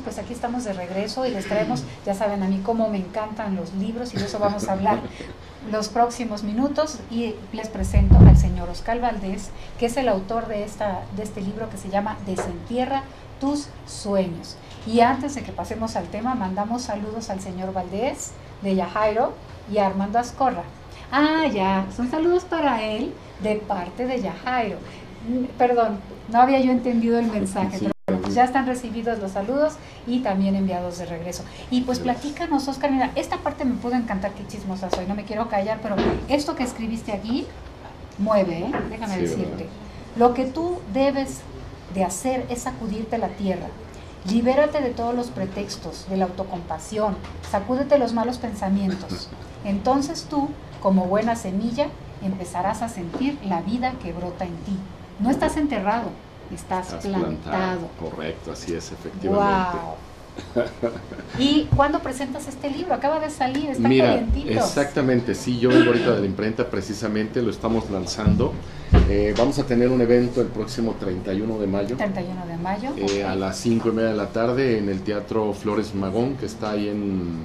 pues aquí estamos de regreso y les traemos, ya saben a mí cómo me encantan los libros y de eso vamos a hablar los próximos minutos, y les presento al señor Oscar Valdés, que es el autor de este libro que se llama Desentierra tus sueños. Y antes de que pasemos al tema, mandamos saludos al señor Valdés de Yajairo y a Armando Azcorra. Ya, son saludos para él de parte de Yajairo. Perdón, no había yo entendido el mensaje, pero bueno, pues ya están recibidos los saludos y también enviados de regreso. Y pues platícanos, Oscar, mira, esta parte me pudo encantar, qué chismosa soy, no me quiero callar, pero esto que escribiste aquí mueve, déjame decirte. ¿Verdad? Lo que tú debes de hacer es sacudirte la tierra. Libérate de todos los pretextos, de la autocompasión, sacúdete los malos pensamientos. Entonces tú, como buena semilla, empezarás a sentir la vida que brota en ti. No estás enterrado, estás plantado. Correcto, así es, efectivamente. Wow. ¿Y cuándo presentas este libro? Acaba de salir, está calientito. Exactamente, sí, yo vengo ahorita de la imprenta, precisamente lo estamos lanzando. Vamos a tener un evento el próximo 31 de mayo. 31 de mayo. Okay. A las 5:30 de la tarde en el Teatro Flores Magón, que está ahí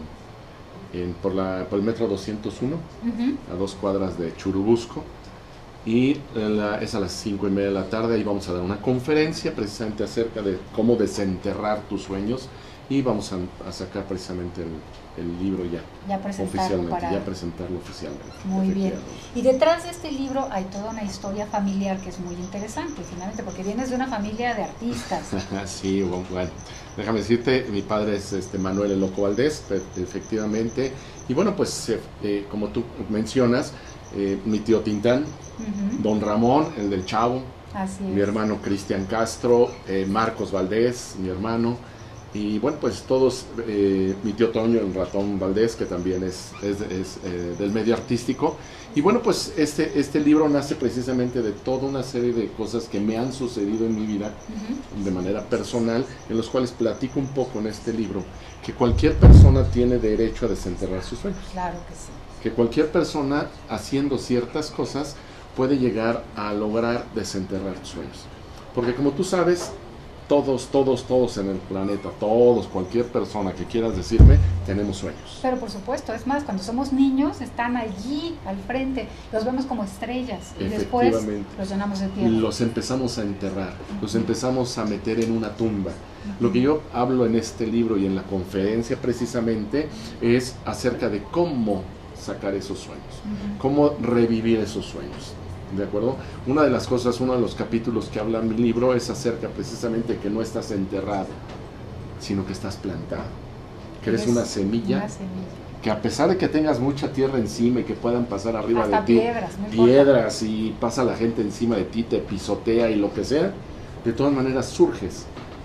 por el metro 201, a 2 cuadras de Churubusco. Y es a las 5:30 de la tarde, ahí vamos a dar una conferencia precisamente acerca de cómo desenterrar tus sueños, y vamos a sacar precisamente el libro ya presentarlo oficialmente. Muy bien. Y detrás de este libro hay toda una historia familiar que es muy interesante, finalmente, porque vienes de una familia de artistas. Sí, bueno, déjame decirte, mi padre es Manuel El Loco Valdés, efectivamente, y bueno, pues como tú mencionas, mi tío Tintán, don Ramón, el del Chavo, mi hermano Cristian Castro, Marcos Valdés, mi hermano, y bueno, pues todos, mi tío Toño, el Ratón Valdés, que también es del medio artístico. Y bueno, pues este libro nace precisamente de toda una serie de cosas que me han sucedido en mi vida de manera personal, en los cuales platico un poco en este libro, que cualquier persona tiene derecho a desenterrar sus sueños. Claro que sí. Que cualquier persona haciendo ciertas cosas puede llegar a lograr desenterrar tus sueños. Porque como tú sabes, todos en el planeta, cualquier persona que quieras decirme, tenemos sueños. Pero por supuesto, es más, cuando somos niños están allí al frente, los vemos como estrellas y después los llenamos de tierra. Los empezamos a enterrar, los empezamos a meter en una tumba. Lo que yo hablo en este libro y en la conferencia precisamente es acerca de cómo sacar esos sueños, cómo revivir esos sueños. ¿De acuerdo? Uno de los capítulos que habla mi libro es acerca precisamente que no estás enterrado, sino que estás plantado, que eres una semilla, que a pesar de que tengas mucha tierra encima y que puedan pasar arriba de ti, piedras y pasa la gente encima de ti, te pisotea y lo que sea, de todas maneras surges.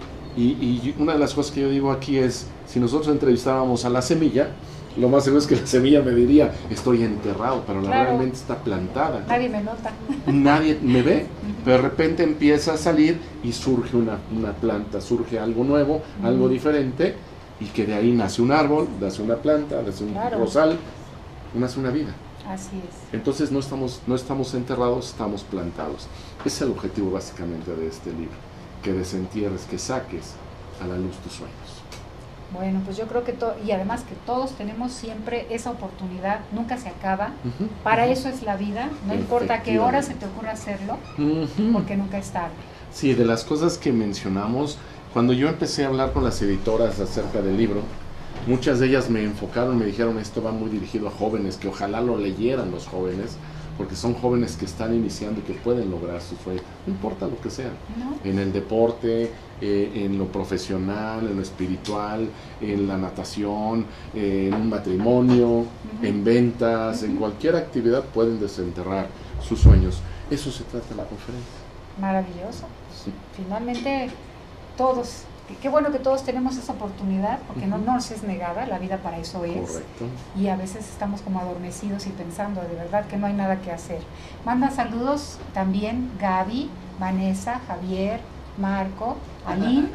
Y una de las cosas que yo digo aquí es, si nosotros entrevistábamos a la semilla, lo más seguro es que la semilla me diría, estoy enterrado, pero realmente está plantada. Nadie me nota. Nadie me ve, pero de repente empieza a salir y surge una planta, surge algo nuevo, algo diferente, y que de ahí nace un árbol, nace una planta, nace un rosal, nace una vida. Así es. Entonces no estamos enterrados, estamos plantados. Ese es el objetivo básicamente de este libro, que desentierres, que saques a la luz tus sueños. Bueno, pues yo creo que y además que todos tenemos siempre esa oportunidad, nunca se acaba, para eso es la vida, no importa qué hora se te ocurra hacerlo, porque nunca es tarde. Sí, de las cosas que mencionamos, cuando yo empecé a hablar con las editoras acerca del libro, muchas de ellas me enfocaron, me dijeron, esto va muy dirigido a jóvenes, que ojalá lo leyeran los jóvenes, porque son jóvenes que están iniciando y que pueden lograr su sueño, no importa lo que sea, en el deporte, en lo profesional, en lo espiritual, en la natación, en un matrimonio, en ventas, en cualquier actividad pueden desenterrar sus sueños. Eso se trata de la conferencia. Maravilloso. Finalmente todos, qué bueno que todos tenemos esa oportunidad, porque no nos es negada, la vida para eso es. Correcto. Y a veces estamos como adormecidos y pensando de verdad que no hay nada que hacer. Manda saludos también Gaby, Vanessa, Javier, Marco, Aline.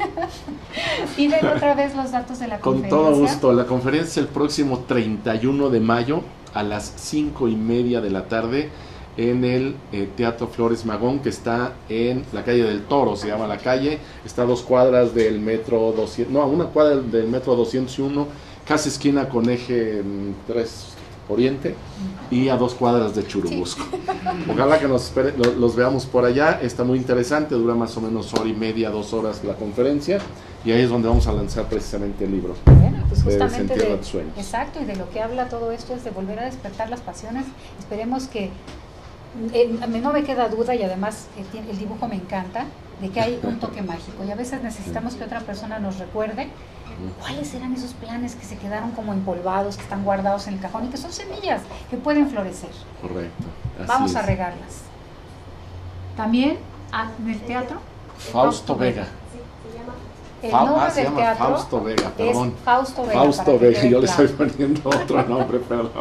Piden otra vez los datos de la conferencia. Con todo gusto, la conferencia el próximo 31 de mayo a las 5:30 de la tarde en el Teatro Flores Magón, que está en la calle del Toro, se llama la calle, está a 2 cuadras del metro 200, no, a 1 cuadra del metro 201, casi esquina con eje 3 Oriente, y a 2 cuadras de Churubusco. Sí. Ojalá que los veamos por allá. Está muy interesante, dura más o menos 1:30, 2 horas la conferencia, y ahí es donde vamos a lanzar precisamente el libro. Bueno, pues justamente de los sueños. Exacto, y de lo que habla todo esto es de volver a despertar las pasiones. Esperemos que, a mí no me queda duda, y además el dibujo me encanta, de que hay un toque mágico, y a veces necesitamos que otra persona nos recuerde cuáles eran esos planes que se quedaron como empolvados, que están guardados en el cajón y que son semillas que pueden florecer. Correcto. Vamos a regarlas. También en el teatro Fausto Vega. El nombre del teatro Fausto Vega, perdón. es Fausto Vega. Fausto Vega, yo le estoy poniendo otro nombre, perdón.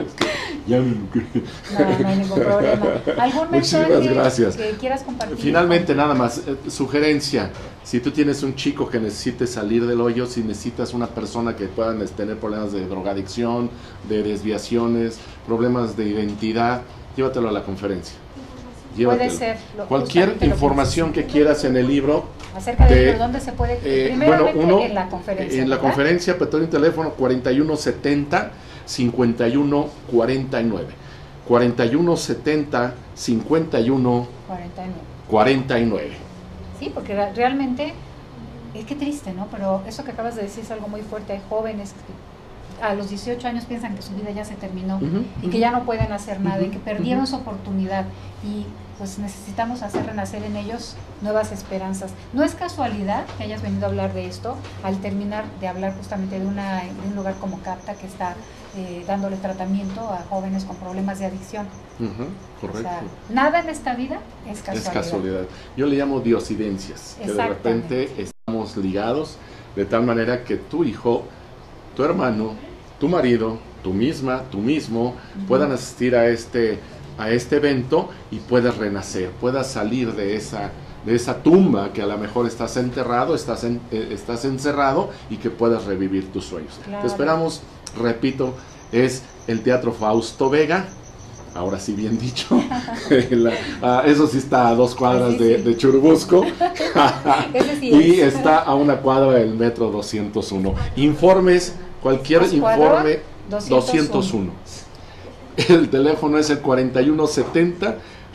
No hay ningún problema. ¿Algún mensaje que quieras compartir? Finalmente, nada más, sugerencia. Si tú tienes un chico que necesite salir del hoyo, si necesitas una persona que pueda tener problemas de drogadicción, de desviaciones, problemas de identidad, llévatelo a la conferencia. Llévatelo. Puede ser. Cualquier información que quieras en el libro. Acerca del libro, ¿dónde se puede? Primeramente en la conferencia. En la conferencia, pero en teléfono 4170 5149. 4170 5149. Sí, porque realmente es que triste, ¿no? Pero eso que acabas de decir es algo muy fuerte. Hay jóvenes que a los 18 años piensan que su vida ya se terminó y que ya no pueden hacer nada y que perdieron su oportunidad, y pues necesitamos hacer renacer en ellos nuevas esperanzas. No es casualidad que hayas venido a hablar de esto al terminar de hablar justamente de un lugar como CAPTA, que está dándole tratamiento a jóvenes con problemas de adicción. Correcto. O sea, nada en esta vida es casualidad. Es casualidad. Yo le llamo diosidencias, que de repente estamos ligados de tal manera que tu hijo, tu hermano, tu marido, tú misma, tú mismo, puedan asistir a este evento y puedas renacer, puedas salir de esa tumba que a lo mejor estás enterrado, estás encerrado, y que puedas revivir tus sueños. Claro. Te esperamos, repito, es el Teatro Fausto Vega, ahora sí bien dicho, eso sí está a 2 cuadras de Churubusco, y está a 1 cuadra del metro 201. Informes, cualquier informe, 201. El teléfono es el 4170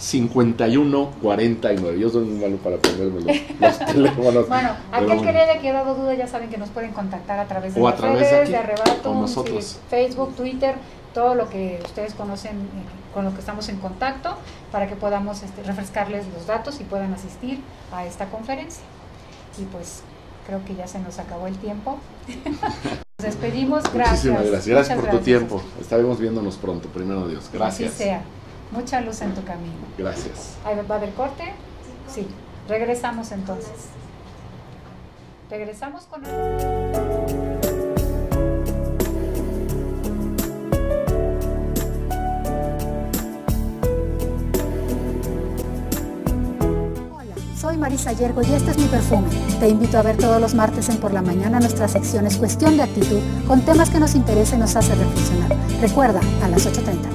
5149. Yo soy muy malo para ponerme los teléfonos. Bueno, aquel que le haya quedado duda, ya saben que nos pueden contactar a través de las redes de Arrebato, Facebook, Twitter, todo lo que ustedes conocen, con lo que estamos en contacto, para que podamos refrescarles los datos y puedan asistir a esta conferencia. Y pues creo que ya se nos acabó el tiempo. Nos despedimos, gracias. Muchísimas gracias. Gracias por tu tiempo. Estaremos viéndonos pronto, primero Dios. Gracias. Así sea. Mucha luz en tu camino. Gracias. ¿Ahí va a haber corte? Sí. Regresamos entonces. Regresamos con Soy Marisa Yergo y este es mi perfume. Te invito a ver todos los martes en Por la Mañana nuestras secciones Cuestión de Actitud, con temas que nos interesan y nos hacen reflexionar. Recuerda, a las 8:30.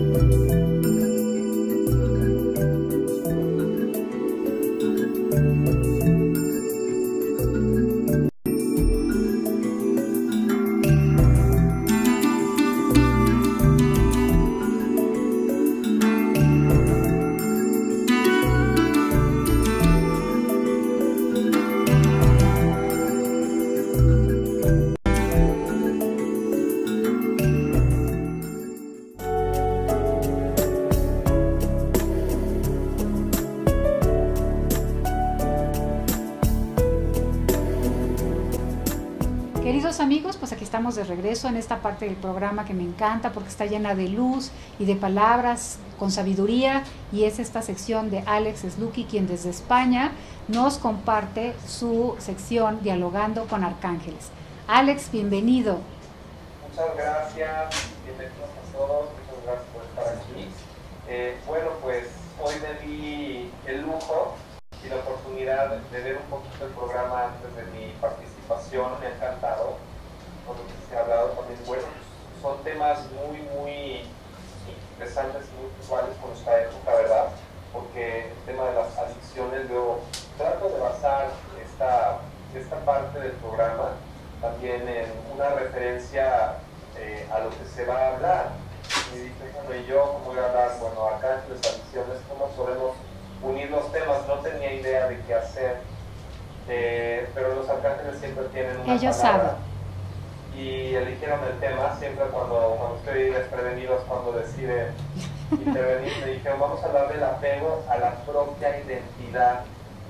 Queridos amigos, pues aquí estamos de regreso en esta parte del programa que me encanta porque está llena de luz y de palabras con sabiduría, y es esta sección de Alex Sluky, quien desde España nos comparte su sección Dialogando con Arcángeles. Alex, bienvenido. Muchas gracias, bienvenidos a todos, muchas gracias por estar aquí. Bueno, pues hoy me di el lujo y la oportunidad de ver un poquito el programa antes de mi participación. Me ha encantado con lo que se ha hablado también. Bueno, son temas muy interesantes y muy visuales con esta época, ¿verdad? Porque el tema de las adicciones, yo trato de basar esta parte del programa también en una referencia a lo que se va a hablar. Y dije, bueno, y yo, ¿cómo voy a hablar? Bueno, acá en las adicciones, ¿cómo solemos unir los temas? No tenía idea de qué hacer, pero los arcángeles siempre tienen una Ellos palabra. saben. Y eligieron el tema, siempre cuando estoy desprevenido es cuando deciden intervenir. Me dijeron, vamos a hablar del apego a la propia identidad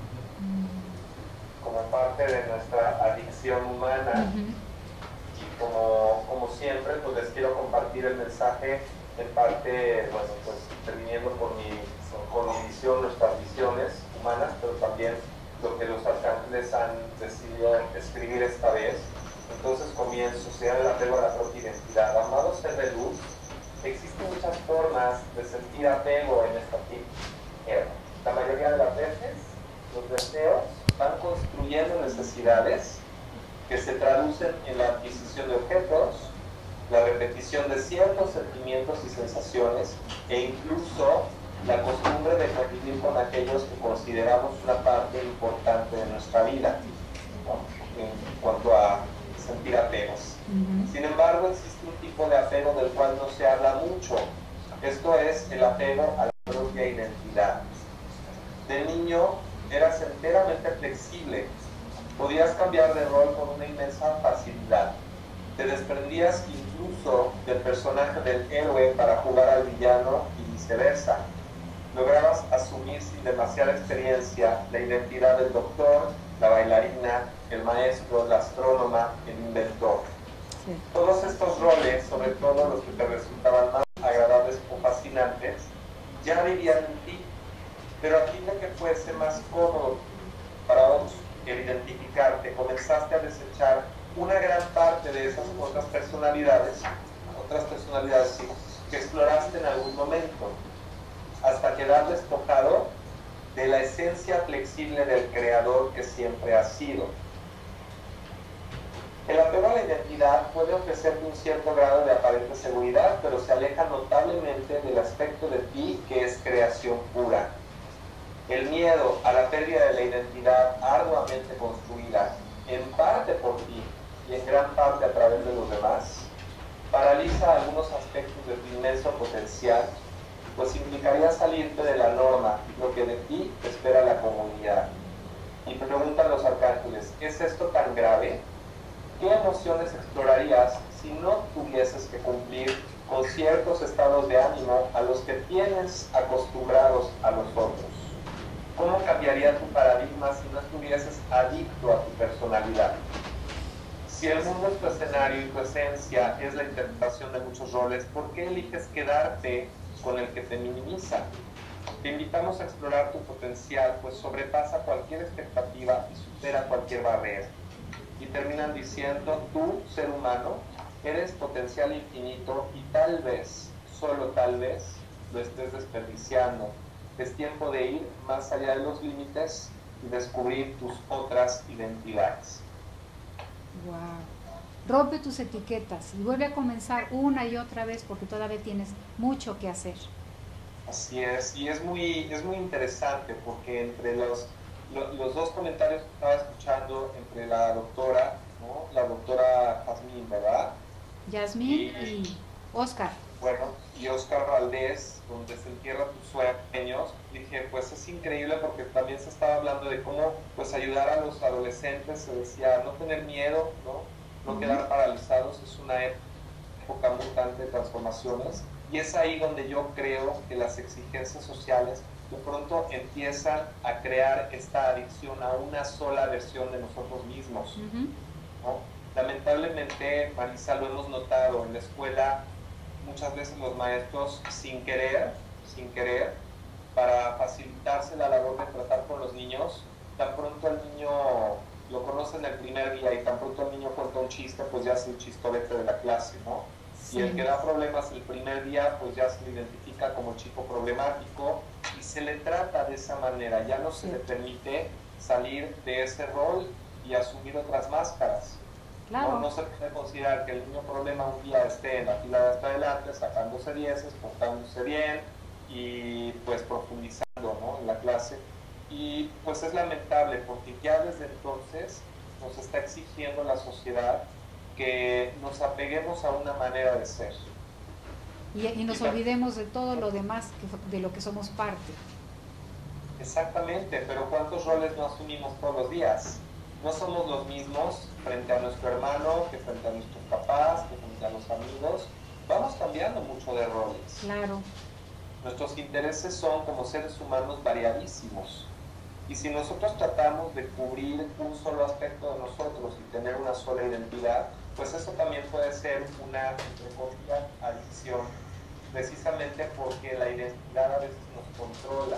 como parte de nuestra adicción humana. Y como siempre, pues les quiero compartir el mensaje en parte, bueno, pues interviniendo con mi visión, nuestras visiones humanas, pero también lo que los arcángeles han decidido escribir esta vez. Entonces comienzo, se llama el apego a la propia identidad. Amado ser de luz, existen muchas formas de sentir apego en esta tierra. La mayoría de las veces, los deseos van construyendo necesidades que se traducen en la adquisición de objetos, la repetición de ciertos sentimientos y sensaciones, e incluso la costumbre de convivir con aquellos que consideramos una parte importante de nuestra vida, ¿no? En cuanto a sentir apegos. Sin embargo, existe un tipo de apego del cual no se habla mucho. Esto es el apego a la propia identidad. De niño eras enteramente flexible, podías cambiar de rol con una inmensa facilidad. Te desprendías incluso del personaje del héroe para jugar al villano y viceversa. Lograbas asumir sin demasiada experiencia la identidad del doctor, la bailarina, el maestro, la astrónoma, el inventor. Sí. Todos estos roles, sobre todo los que te resultaban más agradables o fascinantes, ya vivían en ti, pero a fin de que fuese más cómodo para otros el identificarte, comenzaste a desechar una gran parte de esas otras personalidades sí, que exploraste en algún momento, hasta quedar despojado de la esencia flexible del creador que siempre has sido. El apego a la identidad puede ofrecerte un cierto grado de aparente seguridad, pero se aleja notablemente del aspecto de ti que es creación pura. El miedo a la pérdida de la identidad arduamente construida, en parte por ti y en gran parte a través de los demás, paraliza algunos aspectos de tu inmenso potencial, pues implicaría salirte de la norma, lo que de ti espera la comunidad. Y preguntan los arcángeles, ¿es esto tan grave? ¿Qué emociones explorarías si no tuvieses que cumplir con ciertos estados de ánimo a los que tienes acostumbrados a los otros? ¿Cómo cambiaría tu paradigma si no estuvieses adicto a tu personalidad? Si el mundo es tu escenario y tu esencia es la interpretación de muchos roles, ¿por qué eliges quedarte con el que te minimiza? Te invitamos a explorar tu potencial, pues sobrepasa cualquier expectativa y supera cualquier barrera. Y terminan diciendo, tú, ser humano, eres potencial infinito y tal vez, solo tal vez, lo estés desperdiciando. Es tiempo de ir más allá de los límites y descubrir tus otras identidades. Wow. rompe tus etiquetas y vuelve a comenzar una y otra vez porque todavía tienes mucho que hacer. Así es, y es muy interesante porque entre los dos comentarios que estaba escuchando entre la doctora, ¿no? La doctora Jazmín, ¿verdad? Yasmín y Oscar. Bueno, y Oscar Valdés, donde se entierra tus sueños, dije, pues es increíble porque también se estaba hablando de cómo pues ayudar a los adolescentes, se decía, no tener miedo, no quedar paralizados, es una época mutante de transformaciones, y es ahí donde yo creo que las exigencias sociales de pronto empiezan a crear esta adicción a una sola versión de nosotros mismos, ¿no? Lamentablemente, Marisa, lo hemos notado en la escuela, muchas veces los maestros sin querer, para facilitarse la labor de tratar con los niños, tan pronto el niño lo conocen el primer día y tan pronto el niño cuenta un chiste, pues ya es el chistorete de la clase, ¿no? Sí. Y el que da problemas el primer día, pues ya se le identifica como chico problemático y se le trata de esa manera, ya no se le permite salir de ese rol y asumir otras máscaras. Claro. No se puede considerar que el niño problema un día esté en la fila de hasta adelante, sacándose dieces, portándose bien y pues profundizando, ¿no? En la clase. Y pues es lamentable porque ya desde entonces nos está exigiendo la sociedad que nos apeguemos a una manera de ser. Y nos olvidemos de todo lo demás, de lo que somos parte. Exactamente, pero ¿cuántos roles no asumimos todos los días? No somos los mismos frente a nuestro hermano, que frente a nuestros papás, que frente a los amigos. Vamos cambiando mucho de roles. Claro. Nuestros intereses son como seres humanos variadísimos. Y si nosotros tratamos de cubrir un solo aspecto de nosotros y tener una sola identidad, pues eso también puede ser una, entre comillas, adicción, precisamente porque la identidad a veces nos controla.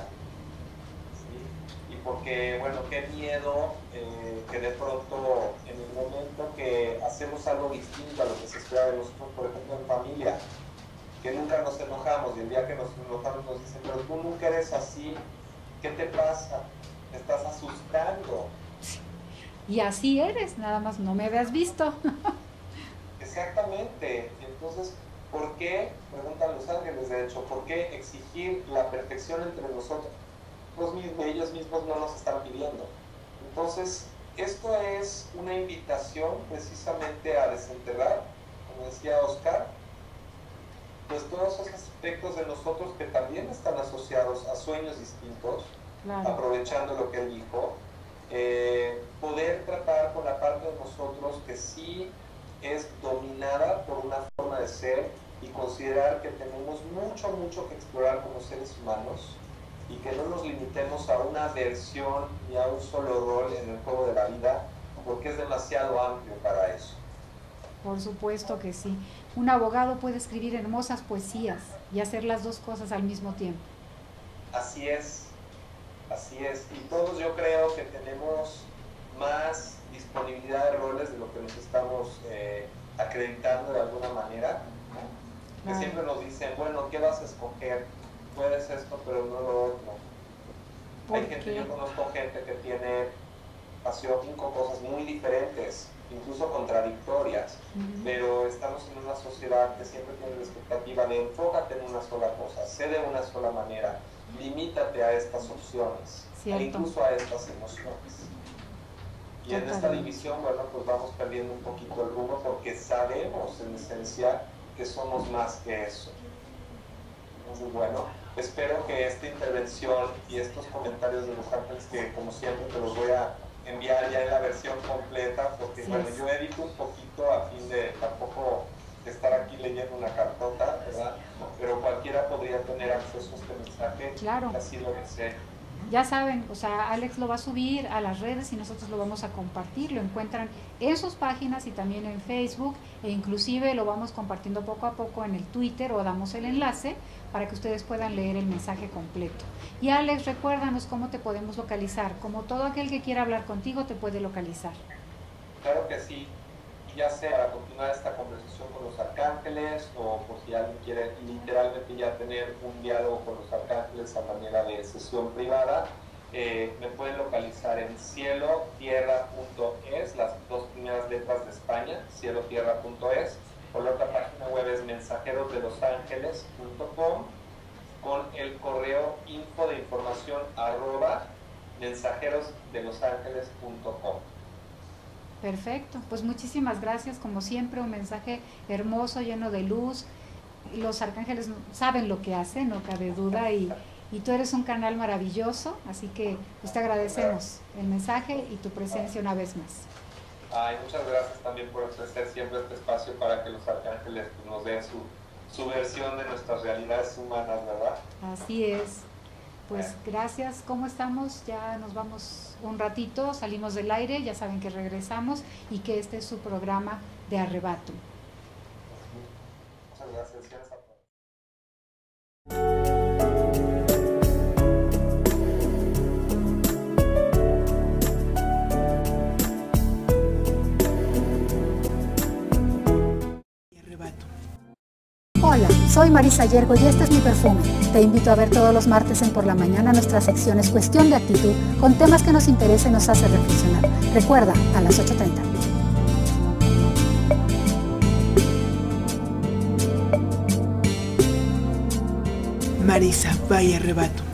¿Sí? Y porque, bueno, qué miedo que de pronto en el momento que hacemos algo distinto a lo que se espera de nosotros, por ejemplo en familia, que nunca nos enojamos y el día que nos enojamos nos dicen, pero tú nunca eres así, ¿qué te pasa? Me estás asustando. Y así eres, nada más no me habías visto. Exactamente. Entonces, ¿por qué, preguntan los ángeles de hecho, por qué exigir la perfección entre nosotros? Ellos mismos no nos están pidiendo. Entonces, esto es una invitación precisamente a desenterrar, como decía Oscar, pues todos esos aspectos de nosotros que también están asociados a sueños distintos, claro. Aprovechando lo que él dijo, poder tratar con la parte de nosotros que sí es dominada por una forma de ser y considerar que tenemos mucho que explorar como seres humanos y que no nos limitemos a una versión ni a un solo rol en el juego de la vida, porque es demasiado amplio para eso. Por supuesto que sí. Un abogado puede escribir hermosas poesías y hacer las dos cosas al mismo tiempo. Así es. Y todos yo creo que tenemos más disponibilidad de roles de lo que nos estamos acreditando de alguna manera, ¿no? Que siempre nos dicen, bueno, ¿qué vas a escoger? Puedes esto, pero no lo otro. Hay gente, yo conozco gente que tiene pasión con cosas muy diferentes, incluso contradictorias, pero estamos en una sociedad que siempre tiene la expectativa de enfócate en una sola cosa, sé de una sola manera, limítate a estas opciones, e incluso a estas emociones. Y en esta división, bueno, pues vamos perdiendo un poquito el rumbo porque sabemos en esencia que somos más que eso. Entonces, bueno, espero que esta intervención y estos comentarios de los ángeles, que como siempre te los voy a enviar ya en la versión completa, porque bueno, yo edito un poquito a fin de tampoco estar aquí leyendo una cartota, ¿verdad? Pero cualquiera podría tener acceso a este mensaje, claro. Así lo desee. Ya saben, o sea, Alex lo va a subir a las redes y nosotros lo vamos a compartir, lo encuentran en sus páginas y también en Facebook, e inclusive lo vamos compartiendo poco a poco en el Twitter o damos el enlace para que ustedes puedan leer el mensaje completo. Y Alex, recuérdanos cómo te podemos localizar, como todo aquel que quiera hablar contigo te puede localizar. Claro que sí, ya sea para continuar esta conversación con los arcángeles o por si alguien quiere literalmente ya tener un diálogo con los arcángeles a manera de sesión privada, me pueden localizar en cielotierra.es, las dos primeras letras de España, cielotierra.es, o la otra página web es mensajerosdelosangeles.com, con el correo info de información @mensajerosdelosangeles.com. Perfecto, pues muchísimas gracias, como siempre, un mensaje hermoso, lleno de luz. Los arcángeles saben lo que hacen, no cabe duda, y tú eres un canal maravilloso, así que pues te agradecemos el mensaje y tu presencia una vez más. Ay, muchas gracias también por ofrecer siempre este espacio para que los arcángeles nos den su versión de nuestras realidades humanas, ¿verdad? Así es. Pues gracias. ¿Cómo estamos? Ya nos vamos un ratito, salimos del aire, ya saben que regresamos y que este es su programa de Arrebato. Muchas gracias. Hola, soy Marisa Yergo y este es mi perfume. Te invito a ver todos los martes en Por la Mañana nuestras secciones Cuestión de Actitud, con temas que nos interesan y nos hacen reflexionar. Recuerda, a las 8:30. Marisa, vaya arrebato.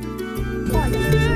Hola.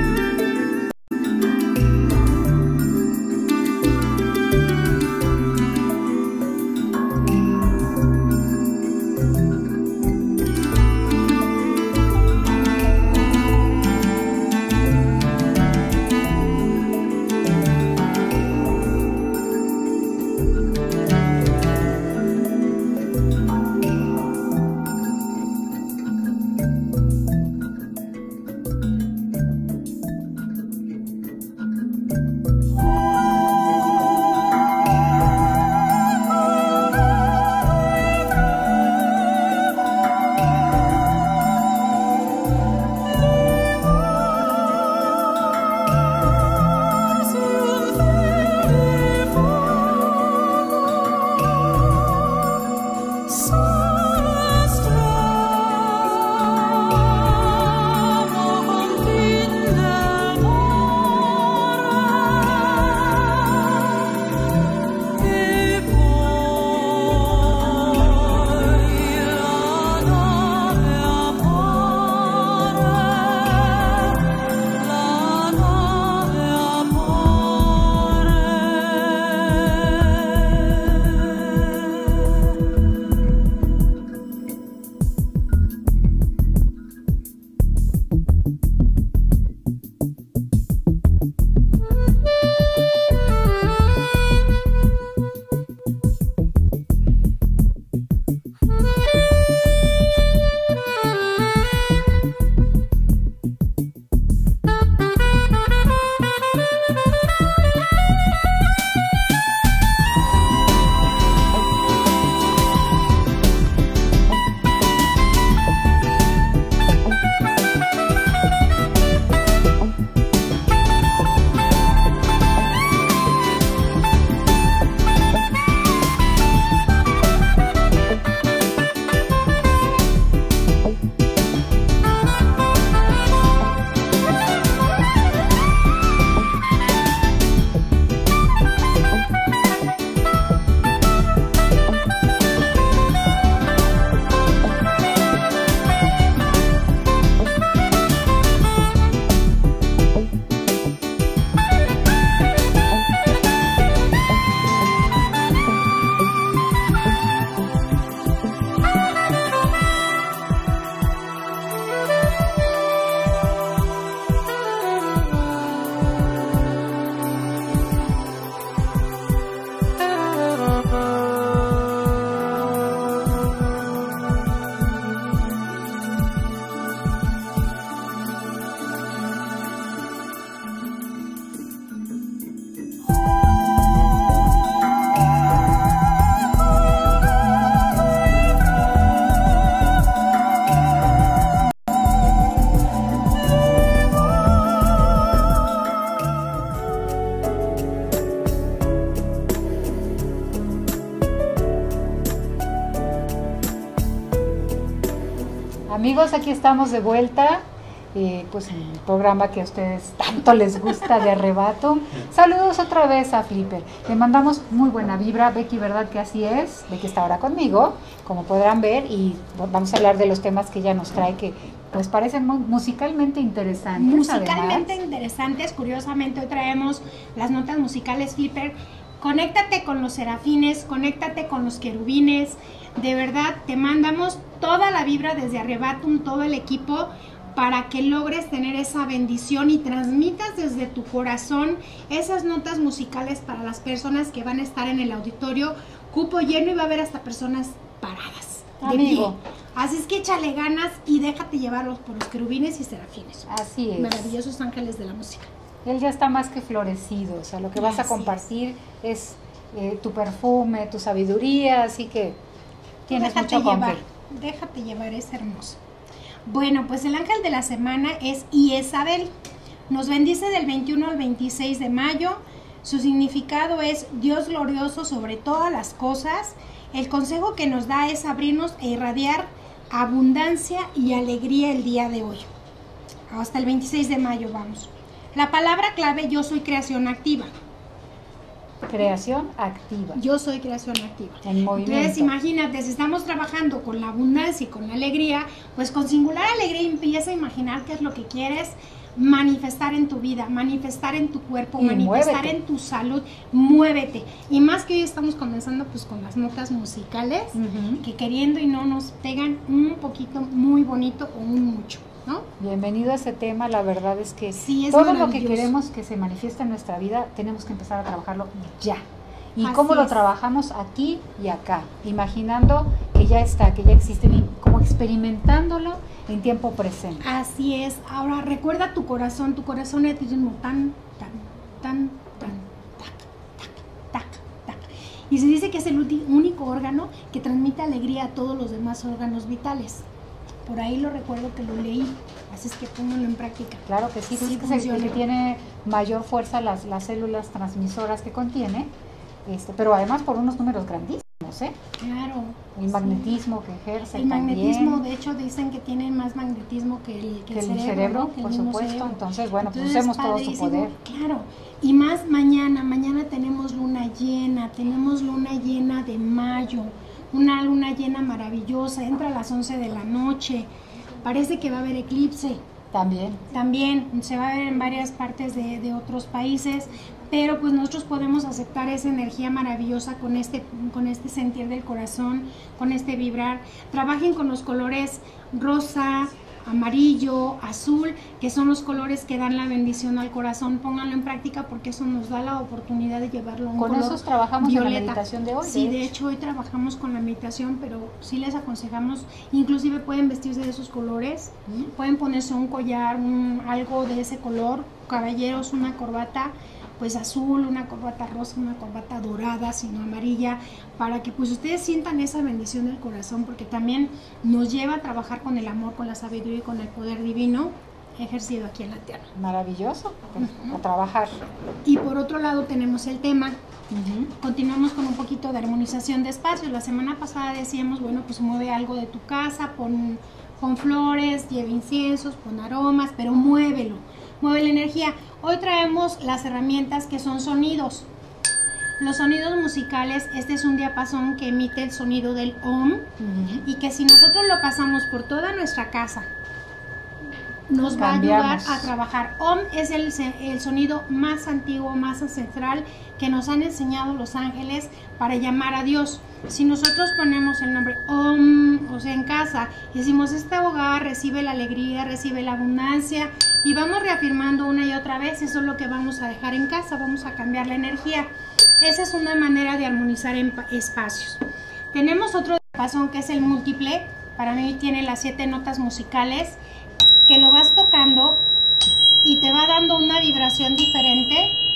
Amigos, aquí estamos de vuelta. pues en el programa que a ustedes tanto les gusta de Arrebato. Saludos otra vez a Flipper. Le mandamos muy buena vibra. Becky, ¿verdad que así es? Becky está ahora conmigo, como podrán ver, y vamos a hablar de los temas que ella nos trae, que pues parecen musicalmente interesantes. Musicalmente interesantes. Curiosamente hoy traemos las notas musicales Flipper. Conéctate con los serafines, conéctate con los querubines. De verdad, te mandamos toda la vibra desde Arrebatum, todo el equipo, para que logres tener esa bendición y transmitas desde tu corazón esas notas musicales para las personas que van a estar en el auditorio, cupo lleno, y va a haber hasta personas paradas, de pie. Así es que échale ganas y déjate llevarlos por los querubines y serafines. Así es. Maravillosos ángeles de la música. Él ya está más que florecido, o sea, lo que vas a compartir es tu perfume, tu sabiduría, así que tienes mucho con qué. Déjate llevar, es hermoso. Bueno, pues el ángel de la semana es Iezabel. Nos bendice del 21 al 26 de mayo. Su significado es Dios glorioso sobre todas las cosas. El consejo que nos da es abrirnos e irradiar abundancia y alegría el día de hoy. Hasta el 26 de mayo vamos. La palabra clave: yo soy creación activa. Creación activa. Yo soy creación activa. En movimiento. Entonces, imagínate, si estamos trabajando con la abundancia y con la alegría, pues con singular alegría empieza a imaginar qué es lo que quieres manifestar en tu vida, manifestar en tu cuerpo, y manifestar muévete en tu salud. Muévete. Y más que hoy estamos comenzando pues con las notas musicales, que queriendo y no nos pegan un poquito muy bonito o un mucho, ¿no? Bienvenido a ese tema. La verdad es que sí, es todo lo que queremos que se manifieste en nuestra vida tenemos que empezar a trabajarlo ya. Y así cómo lo trabajamos aquí y acá, imaginando que ya está, que ya existe, como experimentándolo en tiempo presente. Así es. Ahora recuerda tu corazón es ritmo tan, tac, tac, tac, tac. Y se dice que es el único órgano que transmite alegría a todos los demás órganos vitales. Por ahí lo recuerdo que lo leí, así es que pónganlo en práctica. Claro que sí, Sí, es el que tiene mayor fuerza las células transmisoras que contiene, pero además por unos números grandísimos, ¿eh? Claro. El magnetismo que ejerce el también. magnetismo, de hecho, dicen que tiene más magnetismo que el cerebro, ¿no? Que por el mismo supuesto. cerebro. Entonces, bueno, Entonces, pues usemos todo su poder. Claro. Y más mañana tenemos luna llena de mayo. Una luna llena maravillosa, entra a las 11 de la noche, parece que va a haber eclipse. También se va a ver en varias partes de otros países, pero pues nosotros podemos aceptar esa energía maravillosa con este sentir del corazón, con este vibrar. Trabajen con los colores rosa, amarillo, azul, que son los colores que dan la bendición al corazón. Pónganlo en práctica porque eso nos da la oportunidad de llevarlo a un color con esos trabajamos violeta. En la meditación de hoy. Sí, de hecho hoy trabajamos con la meditación, pero sí les aconsejamos, inclusive pueden vestirse de esos colores, pueden ponerse un collar, algo de ese color, caballeros, una corbata pues azul, una corbata rosa, una corbata dorada, sino amarilla, para que pues ustedes sientan esa bendición del corazón, porque también nos lleva a trabajar con el amor, con la sabiduría y con el poder divino ejercido aquí en la tierra. Maravilloso, a trabajar. Y por otro lado tenemos el tema, continuamos con un poquito de armonización de espacios. La semana pasada decíamos, bueno, pues mueve algo de tu casa, pon flores, lleva inciensos, pon aromas, pero muévelo, mueve la energía. Hoy traemos las herramientas que son sonidos. Los sonidos musicales, este es un diapasón que emite el sonido del OM, y que si nosotros lo pasamos por toda nuestra casa, nos va a ayudar a trabajar. OM es el sonido más antiguo, más ancestral que nos han enseñado los ángeles para llamar a Dios. Si nosotros ponemos el nombre OM, o sea, en casa, decimos este hogar recibe la alegría, recibe la abundancia, y vamos reafirmando una y otra vez, eso es lo que vamos a dejar en casa, vamos a cambiar la energía. Esa es una manera de armonizar en espacios. Tenemos otro diapasón que es el múltiple. Para mí tiene las 7 notas musicales, que lo vas tocando y te va dando una vibración diferente.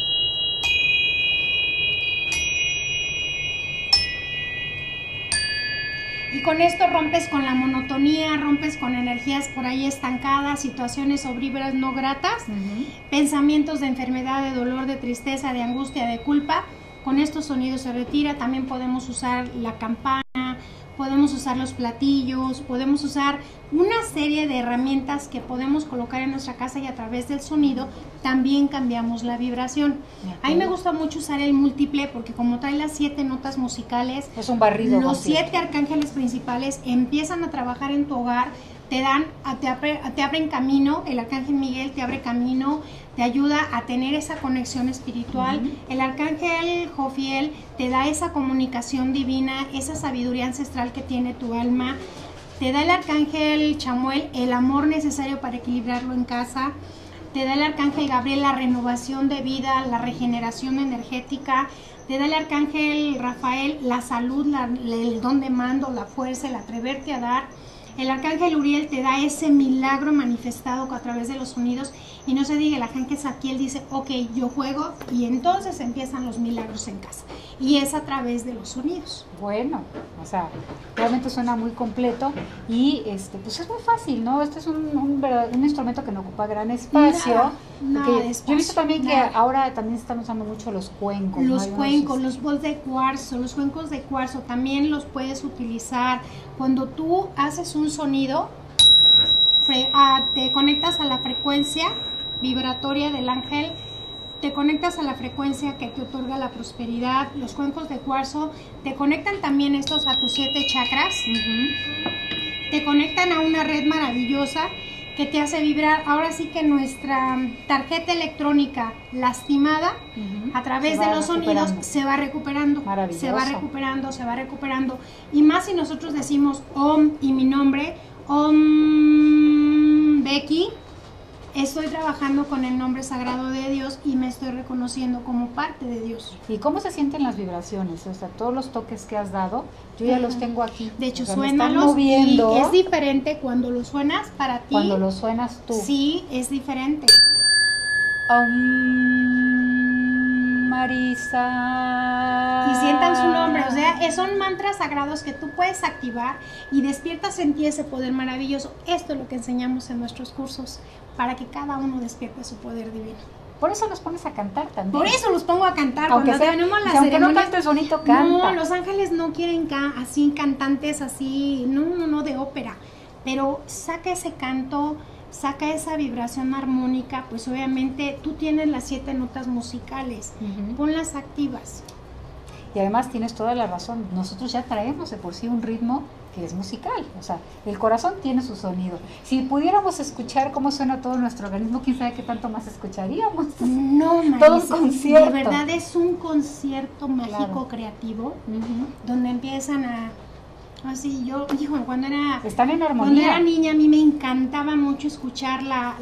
Y con esto rompes con la monotonía, rompes con energías por ahí estancadas, situaciones o vibras no gratas, pensamientos de enfermedad, de dolor, de tristeza, de angustia, de culpa. Con estos sonidos se retira. También podemos usar la campana, podemos usar los platillos, podemos usar una serie de herramientas que podemos colocar en nuestra casa y a través del sonido también cambiamos la vibración. A mí me gusta mucho usar el múltiple porque como trae las 7 notas musicales, es un barrido. Los 7 arcángeles principales empiezan a trabajar en tu hogar, te abren camino. El arcángel Miguel te abre camino, te ayuda a tener esa conexión espiritual. El arcángel Jofiel te da esa comunicación divina, esa sabiduría ancestral que tiene tu alma. Te da el arcángel Chamuel el amor necesario para equilibrarlo en casa. Te da el arcángel Gabriel la renovación de vida, la regeneración energética. Te da el arcángel Rafael la salud, el don de mando, la fuerza, el atreverte a dar. El arcángel Uriel te da ese milagro manifestado a través de los sonidos. Y no se diga, el arcángel Zadkiel dice, ok, yo juego, y entonces empiezan los milagros en casa. Y es a través de los sonidos. Bueno, o sea, realmente suena muy completo y pues es muy fácil, ¿no? Este es un instrumento que no ocupa gran espacio. Nada de espacio. Yo he visto también que ahora también están usando mucho los cuencos. Los ¿no? cuencos, los bols de cuarzo, los cuencos de cuarzo también los puedes utilizar. Cuando tú haces un sonido, te conectas a la frecuencia vibratoria del ángel, te conectas a la frecuencia que te otorga la prosperidad. Los cuencos de cuarzo te conectan también estos a tus 7 chakras, te conectan a una red maravillosa que te hace vibrar. Ahora sí que nuestra tarjeta electrónica lastimada a través de los sonidos se va recuperando, se va recuperando, se va recuperando. Y más si nosotros decimos Om y mi nombre, Om Becky, estoy trabajando con el nombre sagrado de Dios y me estoy reconociendo como parte de Dios. ¿Y cómo se sienten las vibraciones? O sea, todos los toques que has dado, yo ya los tengo aquí. De hecho, o sea, suénalos y es diferente cuando lo suenas para ti. Cuando lo suenas tú. Sí, es diferente. Marisa. Y sientan su nombre, o sea, son mantras sagrados que tú puedes activar y despiertas en ti ese poder maravilloso. Esto es lo que enseñamos en nuestros cursos, para que cada uno despierte su poder divino. Por eso los pones a cantar también. Por eso los pongo a cantar. Aunque cuando tenemos las ceremonias. No cantes bonito, canta. No, los ángeles no quieren así cantantes así, no de ópera. Pero saca ese canto, saca esa vibración armónica, pues obviamente tú tienes las 7 notas musicales, ponlas activas. Y además tienes toda la razón, nosotros ya traemos de por sí un ritmo que es musical, o sea, el corazón tiene su sonido. Si pudiéramos escuchar cómo suena todo nuestro organismo, quién sabe qué tanto más escucharíamos. No, Marisa, todo un concierto. De verdad es un concierto mágico, creativo, donde empiezan a... Así, yo, hijo, cuando era... Están en armonía. Cuando era niña a mí me encantaba mucho escuchar la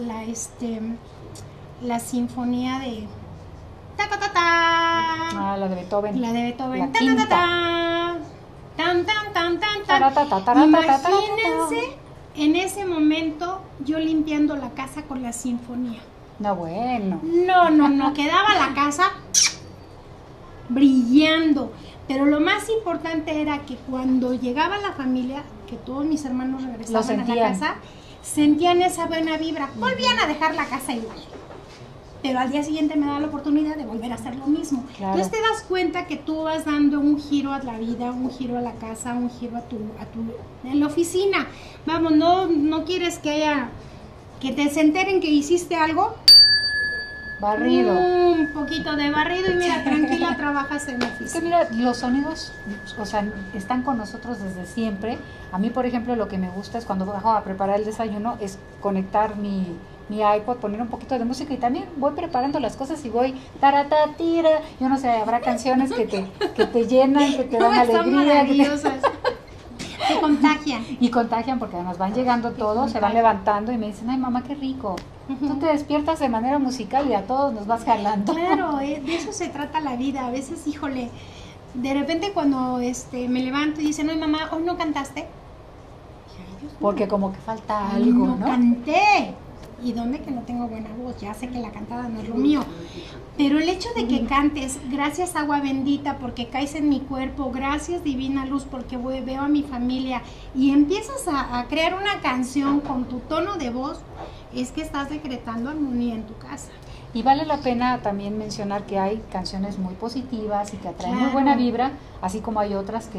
sinfonía de... Ta, ta, ta, ta. Ah, la de Beethoven. La de Beethoven. La Ta, quinta. ta, ta, ta. Tan, tan, tan, tan, tan. Taratata, Imagínense en ese momento yo limpiando la casa con la sinfonía. No, bueno. No, quedaba la casa brillando. Pero lo más importante era que cuando llegaba la familia, que todos mis hermanos regresaban a la casa, sentían esa buena vibra. Volvían a dejar la casa igual. Pero al día siguiente me da la oportunidad de volver a hacer lo mismo. Claro. Entonces te das cuenta que tú vas dando un giro a la vida, un giro a la casa, un giro en la oficina. Vamos, no quieres que te se enteren que hiciste algo. Barrido. Un poquito de barrido y mira, tranquila, trabajas en la oficina. Es que mira, los sonidos, o sea, están con nosotros desde siempre. A mí, por ejemplo, lo que me gusta es cuando bajo a preparar el desayuno, es conectar mi iPod, poner un poquito de música y también voy preparando las cosas y voy taratatira, yo no sé, habrá canciones que te llenan, que te dan alegría, que contagian. Y contagian porque además van llegando todos, se van levantando y me dicen, ay mamá, qué rico. Tú te despiertas de manera musical y a todos nos vas jalando. Claro, de eso se trata la vida. A veces, híjole, de repente cuando me levanto y dicen, no mamá, hoy no cantaste. Porque como que falta algo, ¿no? No canté. ¿Y dónde que no tengo buena voz? Ya sé que la cantada no es lo mío. Pero el hecho de que cantes, gracias agua bendita porque caes en mi cuerpo, gracias divina luz porque veo a mi familia y empiezas a crear una canción con tu tono de voz, es que estás decretando armonía en tu casa. Y vale la pena también mencionar que hay canciones muy positivas y que atraen muy buena vibra, así como hay otras que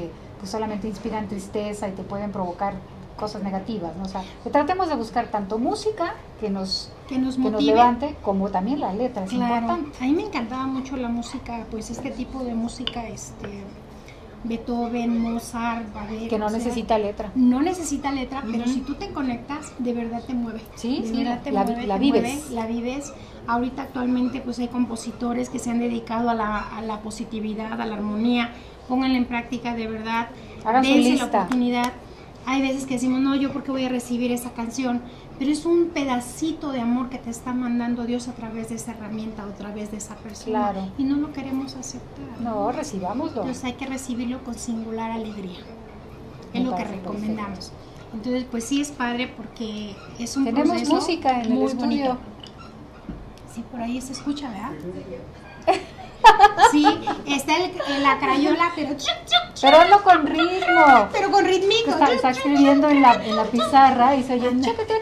que solamente inspiran tristeza y te pueden provocar cosas negativas, ¿no? O sea, que tratemos de buscar tanto música que nos levante, como también la letra, es importante. A mí me encantaba mucho la música, pues este tipo de música, Beethoven, Mozart, Babel, que no necesita letra. No necesita letra, pero si tú te conectas, de verdad te mueve. Sí, de sí, verdad te la vives. La vives. Ahorita actualmente pues hay compositores que se han dedicado a la positividad, a la armonía. Pónganla en práctica, de verdad. Hagan su Dense lista. la oportunidad. Hay veces que decimos, no, yo porque voy a recibir esa canción, pero es un pedacito de amor que te está mandando Dios a través de esa herramienta o a través de esa persona. Claro. Y no lo queremos aceptar. No, recibámoslo. Entonces hay que recibirlo con singular alegría. Me Es lo que parece recomendamos. perfecto. Entonces, pues sí es padre porque es un Tenemos proceso música en el muy estudio. bonito. Sí, por ahí se escucha, ¿verdad? Sí, está la crayola, pero Pero hazlo con ritmo. pero con ritmico. Está escribiendo en la pizarra y se oye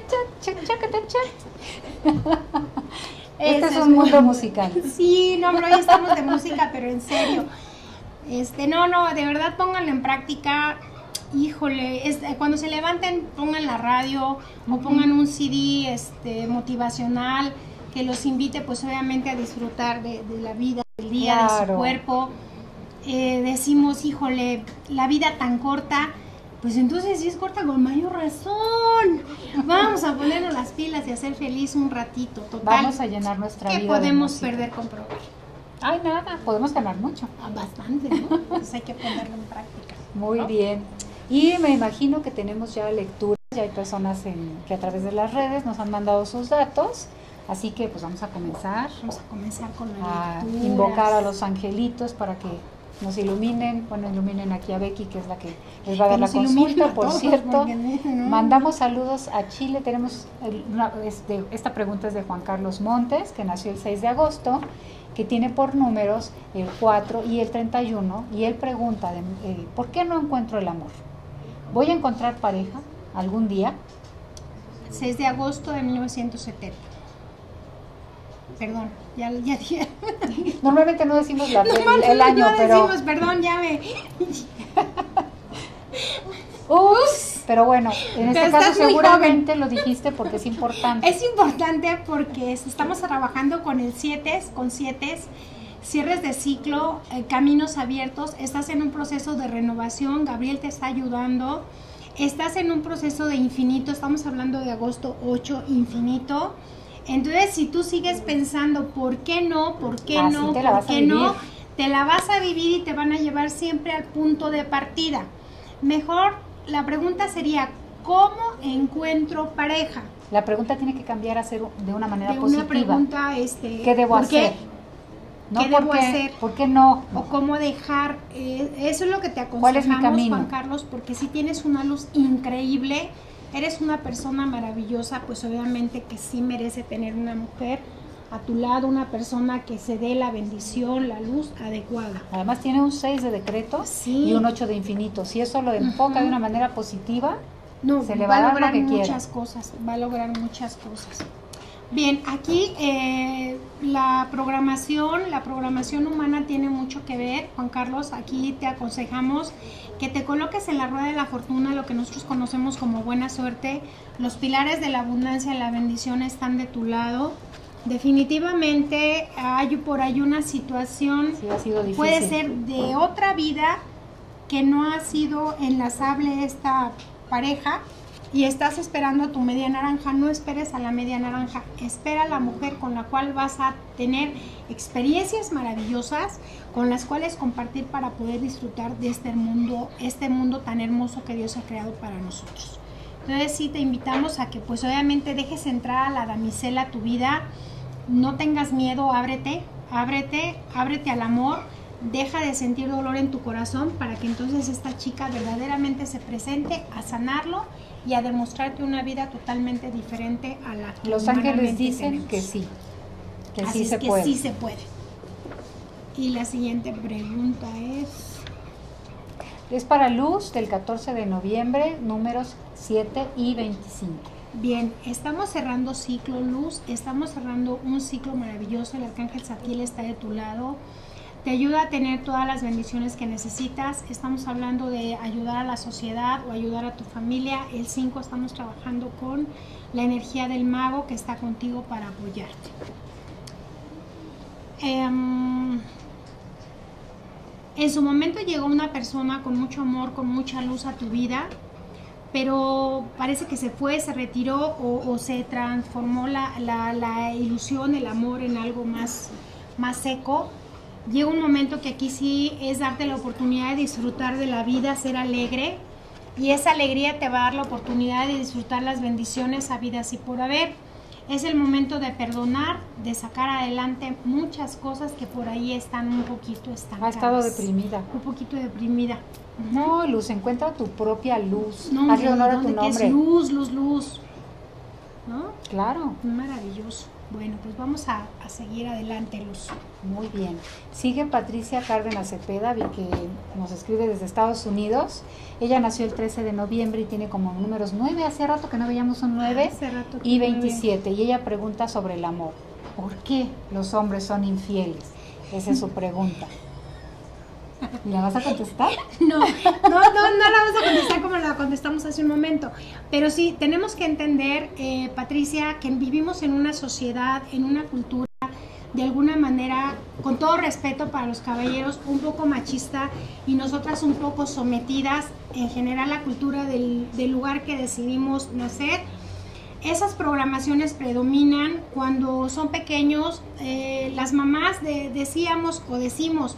Este es un mundo musical. Sí, no, pero hoy estamos de música, pero en serio. No, de verdad pónganlo en práctica. Híjole, cuando se levanten pongan la radio o pongan un CD motivacional que los invite pues obviamente a disfrutar de la vida, del día, de su cuerpo. Decimos, híjole, la vida tan corta, pues entonces si es corta con mayor razón. Vamos a ponernos las pilas y hacer feliz un ratito. Total, vamos a llenar nuestra vida. ¿Qué podemos perder con probar? Ay, nada, podemos ganar mucho. Bastante, ¿no? Pues hay que ponerlo en práctica. Muy bien. Y me imagino que tenemos ya lecturas, ya hay personas que a través de las redes nos han mandado sus datos, así que pues vamos a comenzar. Vamos a comenzar con la a lectura. Invocar a los angelitos para que nos iluminen, iluminen aquí a Becky, que es la que les va a dar la consulta, por cierto. Mandamos saludos a Chile, tenemos esta pregunta es de Juan Carlos Montes, que nació el 6 de agosto, que tiene por números el 4 y el 31, y él pregunta, ¿por qué no encuentro el amor? ¿Voy a encontrar pareja algún día? 6 de agosto de 1970. Perdón, ya dije. Normalmente no decimos el año, no pero... decimos, perdón, ya me... Ups, pero bueno, en este caso seguramente lo dijiste porque es importante. Es importante porque estamos trabajando con el 7, cierres de ciclo, caminos abiertos, estás en un proceso de renovación, Gabriel te está ayudando, estás en un proceso de infinito, estamos hablando de agosto 8, infinito. Entonces, si tú sigues pensando, ¿por qué no? ¿Por qué no? ¿Por qué no? Te la vas a vivir y te van a llevar siempre al punto de partida. Mejor, la pregunta sería, ¿cómo encuentro pareja? La pregunta tiene que cambiar a ser de una manera positiva. Una pregunta, ¿qué debo hacer? No, ¿qué debo hacer? ¿Por qué no? O cómo dejar, eso es lo que te aconsejamos, ¿cuál es mi camino? Juan Carlos, porque si tienes una luz increíble, eres una persona maravillosa, pues obviamente que sí merece tener una mujer a tu lado, una persona que se dé la bendición, la luz adecuada. Además tiene un 6 de decreto y un 8 de infinito. Si eso lo enfoca de una manera positiva, se le va a dar lo que quiera. Va a lograr muchas cosas. Bien, aquí la programación humana tiene mucho que ver, Juan Carlos. Aquí te aconsejamos que te coloques en la rueda de la fortuna, lo que nosotros conocemos como buena suerte. Los pilares de la abundancia y la bendición están de tu lado. Definitivamente hay por ahí una situación, sí, ha sido difícil. Puede ser de otra vida que no ha sido enlazable esta pareja y estás esperando a tu media naranja. No esperes a la media naranja, espera a la mujer con la cual vas a tener experiencias maravillosas con las cuales compartir para poder disfrutar de este mundo tan hermoso que Dios ha creado para nosotros. Entonces sí te invitamos a que pues obviamente dejes entrar a la damisela a tu vida, no tengas miedo, ábrete al amor, deja de sentir dolor en tu corazón para que entonces esta chica verdaderamente se presente a sanarlo y a demostrarte una vida totalmente diferente a la que los ángeles dicen que sí, que así sí se que puede. Sí se puede. Y la siguiente pregunta es para Luz del 14 de noviembre, números 7 y 25. Bien, estamos cerrando ciclo, Luz, estamos cerrando un ciclo maravilloso, el arcángel Zadkiel está de tu lado. te ayuda a tener todas las bendiciones que necesitas. Estamos hablando de ayudar a la sociedad o ayudar a tu familia. El 5 estamos trabajando con la energía del mago que está contigo para apoyarte. En su momento llegó una persona con mucho amor, con mucha luz a tu vida, pero parece que se fue, se retiró o se transformó la ilusión, el amor en algo más seco. Llega un momento que aquí sí es darte la oportunidad de disfrutar de la vida, ser alegre, y esa alegría te va a dar la oportunidad de disfrutar las bendiciones habidas y por haber. Es el momento de perdonar, de sacar adelante muchas cosas que por ahí están un poquito estancadas. Ha estado deprimida. Un poquito deprimida. No, Luz, encuentra tu propia luz. No, Hazle honor a tu nombre. Es luz. ¿No? Claro. Maravilloso. Bueno, pues vamos a seguir adelante, Luz. Muy bien. Sigue Patricia Cárdenas Cepeda, que nos escribe desde Estados Unidos. Ella nació el 13 de noviembre y tiene como números 9. Hace rato que no veíamos un 9 y 27. Y ella pregunta sobre el amor. ¿Por qué los hombres son infieles? Esa es su pregunta. ¿La vas a contestar? No la vamos a contestar como la contestamos hace un momento. Pero sí, tenemos que entender, Patricia, que vivimos en una sociedad, en una cultura, de alguna manera, con todo respeto para los caballeros, un poco machista y nosotras un poco sometidas en general a la cultura del lugar que decidimos nacer. Esas programaciones predominan cuando son pequeños. Las mamás decíamos o decimos,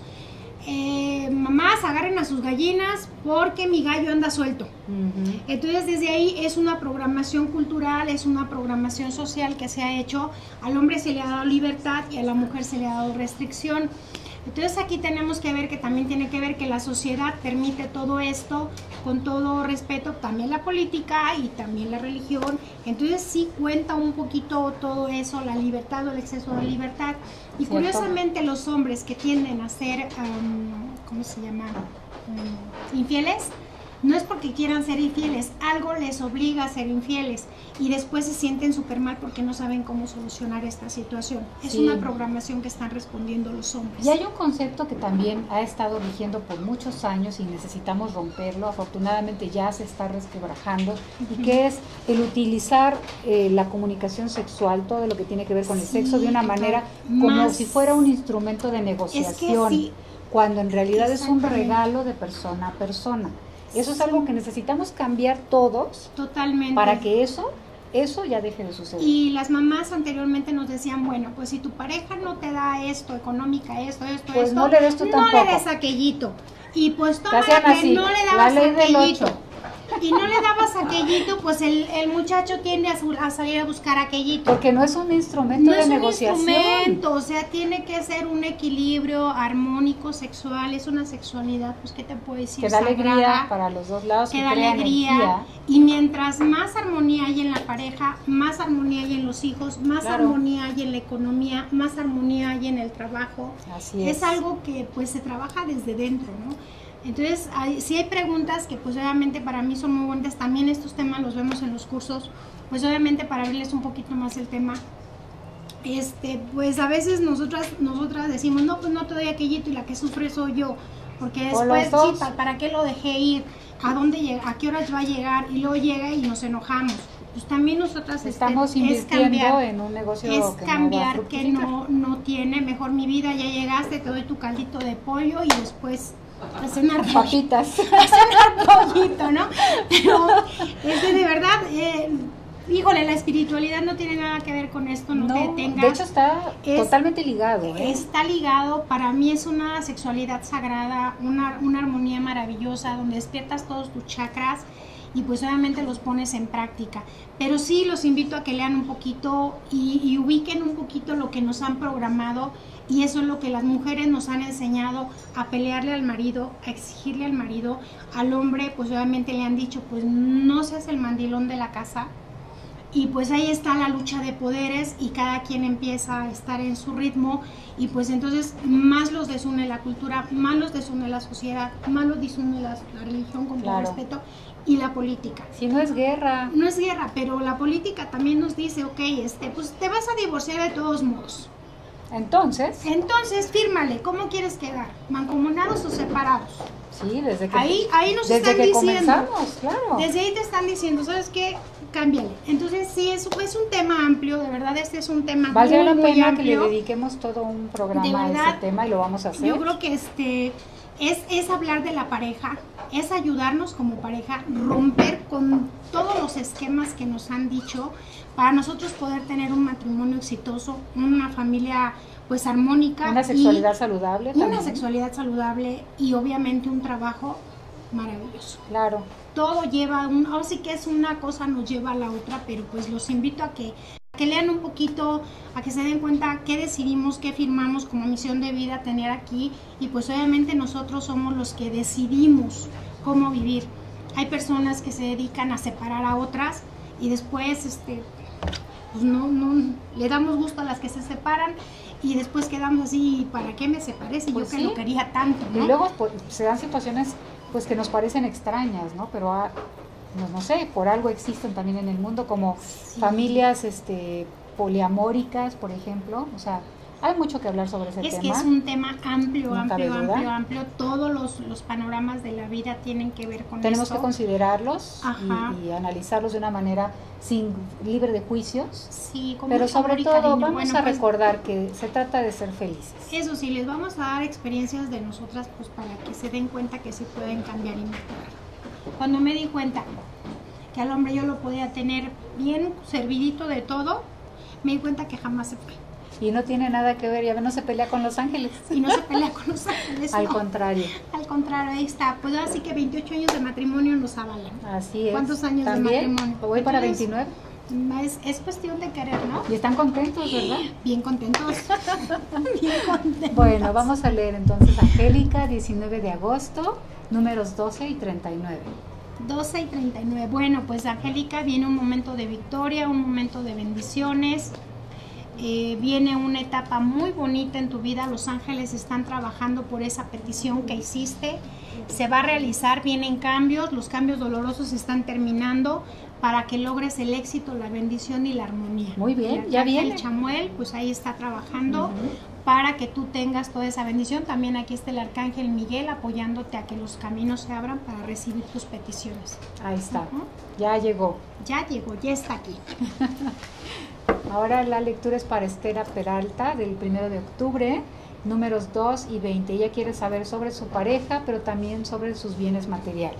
mamás, agarren a sus gallinas porque mi gallo anda suelto. Entonces desde ahí es una programación cultural, es una programación social que se ha hecho. Al hombre se le ha dado libertad y a la mujer se le ha dado restricción. Entonces aquí tenemos que ver que también tiene que ver que la sociedad permite todo esto con todo respeto, también la política y también la religión. Entonces sí cuenta un poquito todo eso, la libertad o el exceso de libertad. Y curiosamente los hombres que tienden a ser, ¿cómo se llama? Infieles, no es porque quieran ser infieles, algo les obliga a ser infieles y después se sienten súper mal porque no saben cómo solucionar esta situación. Es una programación que están respondiendo los hombres. Y hay un concepto que también ha estado rigiendo por muchos años y necesitamos romperlo. Afortunadamente ya se está resquebrajando, y que es el utilizar la comunicación sexual, todo lo que tiene que ver con el sexo, de una manera como si fuera un instrumento de negociación, cuando en realidad es un regalo de persona a persona. Eso es algo que necesitamos cambiar todos. Totalmente. Para que eso ya deje de suceder. Y las mamás anteriormente nos decían, bueno, pues si tu pareja no te da esto, económica, pues no le des tú tampoco. No le des aquellito. Y pues toma que no le dabas aquellito. 8. Y no le dabas aquellito, pues el muchacho tiende a salir a buscar aquellito. Porque no es un instrumento de negociación. No es un instrumento, o sea, tiene que ser un equilibrio armónico, sexual, es una sexualidad, pues, ¿qué te puedo decir? Que da alegría para los dos lados, que da alegría. Energía. Y mientras más armonía hay en la pareja, más armonía hay en los hijos, más armonía hay en la economía, más armonía hay en el trabajo. Así es. Es algo que, pues, se trabaja desde dentro, ¿no? Entonces, sí hay preguntas que pues obviamente para mí son muy bonitas, también estos temas los vemos en los cursos, pues obviamente para abrirles un poquito más el tema, pues a veces nosotras decimos, no, pues no te doy aquellito y la que sufre soy yo, porque después, sí, ¿para qué lo dejé ir? ¿A qué horas va a llegar? Y luego llega y nos enojamos. Pues también nosotras estamos invirtiendo en un negocio que cambiar que no tiene, mejor mi vida, ya llegaste, te doy tu caldito de pollo y después a cenar papitas, a cenar pollito, ¿no? Pero de verdad, híjole, la espiritualidad no tiene nada que ver con esto, no te detengas. De hecho está totalmente ligado. Está ligado, para mí es una sexualidad sagrada, una armonía maravillosa, donde despiertas todos tus chakras y pues obviamente los pones en práctica. Pero sí los invito a que lean un poquito y ubiquen un poquito lo que nos han programado. Y eso es lo que las mujeres nos han enseñado, a pelearle al marido, a exigirle al marido. Al hombre, pues obviamente le han dicho, pues no seas el mandilón de la casa. Y pues ahí está la lucha de poderes y cada quien empieza a estar en su ritmo. Y pues entonces más los desune la cultura, más los desune la sociedad, más los desune la religión, con todo respeto, y la política. Si no es guerra. No es guerra, pero la política también nos dice, ok, pues te vas a divorciar de todos modos. Entonces, fírmale, ¿cómo quieres quedar? ¿Mancomunados o separados? sí, desde que Ahí nos desde están que diciendo. comenzamos, claro. Desde ahí te están diciendo, ¿sabes qué? Cámbiale. Entonces, sí, es un tema amplio, de verdad, este es un tema Valdría muy, la muy pena que le amplio. dediquemos todo un programa De a verdad, ese tema y lo vamos a hacer. Yo creo que es hablar de la pareja, es ayudarnos como pareja, romper con todos los esquemas que nos han dicho para nosotros poder tener un matrimonio exitoso, una familia pues armónica. Una sexualidad saludable Una también. sexualidad saludable y obviamente un trabajo maravilloso. Claro. Todo lleva ahora sí que es una cosa nos lleva a la otra, pero pues los invito a que lean un poquito, a que se den cuenta qué decidimos, qué firmamos como misión de vida tener aquí, y pues obviamente nosotros somos los que decidimos cómo vivir. Hay personas que se dedican a separar a otras y después pues no le damos gusto a las que se separan y después quedamos así, ¿para qué me separé si Pues yo que sí. lo quería tanto, ¿no? Y luego pues, se dan situaciones pues que nos parecen extrañas, ¿no? Pero no sé, por algo existen también en el mundo como familias poliamóricas, por ejemplo. O sea, hay mucho que hablar sobre ese tema. Es que es un tema amplio, No cabe amplio, duda. amplio, amplio. Todos los panoramas de la vida tienen que ver con Tenemos esto. que considerarlos Ajá. y analizarlos de una manera libre de juicios. Sí, con Pero mucho sobre amor y todo cariño. vamos Bueno, a pues, recordar que se trata de ser felices. eso sí, les vamos a dar experiencias de nosotras pues para que se den cuenta que sí pueden cambiar y mejorar. Cuando me di cuenta que al hombre yo lo podía tener bien servidito de todo, me di cuenta que jamás se fue. Y no tiene nada que ver, ya no se pelea con los ángeles. Y no se pelea con los ángeles. Al no. contrario. Al contrario, ahí está. Pues así que 28 años de matrimonio nos avalan. Así es. ¿Cuántos años ¿También? de matrimonio? Voy para Entonces, 29. Es cuestión de querer, ¿no? Y están contentos, ¿verdad? Bien contentos. Bien contentos. Bueno, vamos a leer entonces Angélica, 19 de agosto, números 12 y 39. 12 y 39. Bueno, pues Angélica, viene un momento de victoria, un momento de bendiciones. Viene una etapa muy bonita en tu vida. Los ángeles están trabajando por esa petición que hiciste. Se va a realizar, vienen cambios, los cambios dolorosos están terminando para que logres el éxito, la bendición y la armonía. Muy bien, El ya arcángel viene. Chamuel, pues ahí está trabajando para que tú tengas toda esa bendición. También aquí está el arcángel Miguel apoyándote a que los caminos se abran para recibir tus peticiones. Ahí está, Ujú. ya llegó. Ya llegó, ya está aquí. Ahora la lectura es para Estela Peralta, del 1 de octubre, números 2 y 20. Ella quiere saber sobre su pareja, pero también sobre sus bienes materiales.